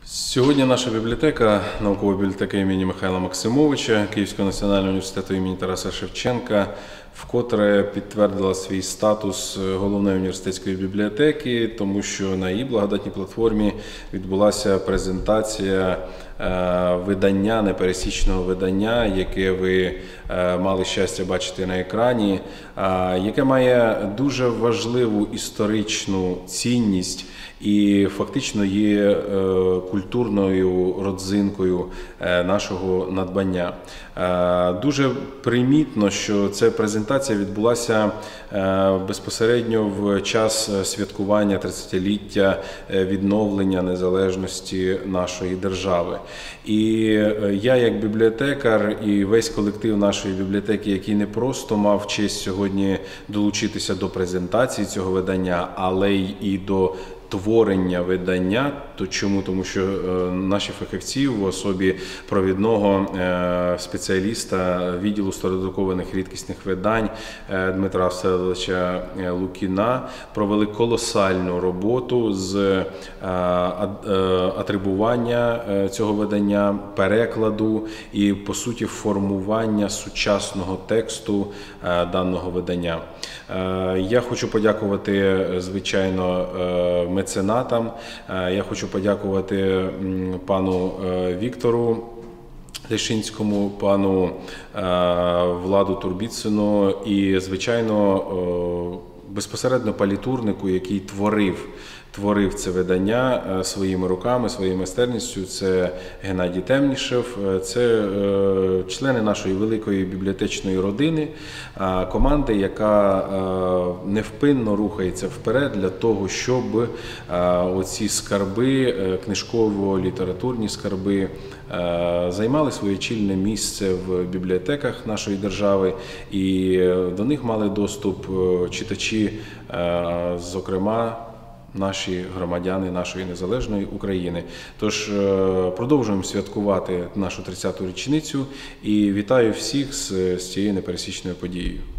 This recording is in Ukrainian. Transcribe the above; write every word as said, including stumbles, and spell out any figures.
Сьогодні наша бібліотека, наукова бібліотека імені Михайла Максимовича Київського національного університету імені Тараса Шевченка, вкотре підтвердила свій статус головної університетської бібліотеки, тому що на її благодатній платформі відбулася презентація видання, непересічного видання, яке ви мали щастя бачити на екрані, яке має дуже важливу історичну цінність і фактично є культурною родзинкою нашого надбання. Дуже примітно, що ця презентація відбулася безпосередньо в час святкування тридцятиліття відновлення незалежності нашої держави. І я як бібліотекар і весь колектив нашої бібліотеки, який не просто мав честь сьогодні долучитися до презентації цього видання, але й і до творення видання. То чому? Тому що наші фахівці в особі провідного спеціаліста відділу стародрукованих рідкісних видань Дмитра Вселича Лукіна провели колосальну роботу з атрибування цього видання, перекладу і, по суті, формування сучасного тексту даного видання. Я хочу подякувати, звичайно, меценатам. Я хочу подякувати пану Віктору Лещинському, пану Владу Турбіцину і, звичайно, безпосередньо палітурнику, який творив творив це видання своїми руками, своєю майстерністю. Це Геннадій Темнішев, це члени нашої великої бібліотечної родини, команди, яка невпинно рухається вперед для того, щоб оці скарби, книжково-літературні скарби, займали своє чільне місце в бібліотеках нашої держави, і до них мали доступ читачі, зокрема, наші громадяни нашої незалежної України. Тож продовжуємо святкувати нашу тридцяту річницю і вітаю всіх з цією непересічною подією.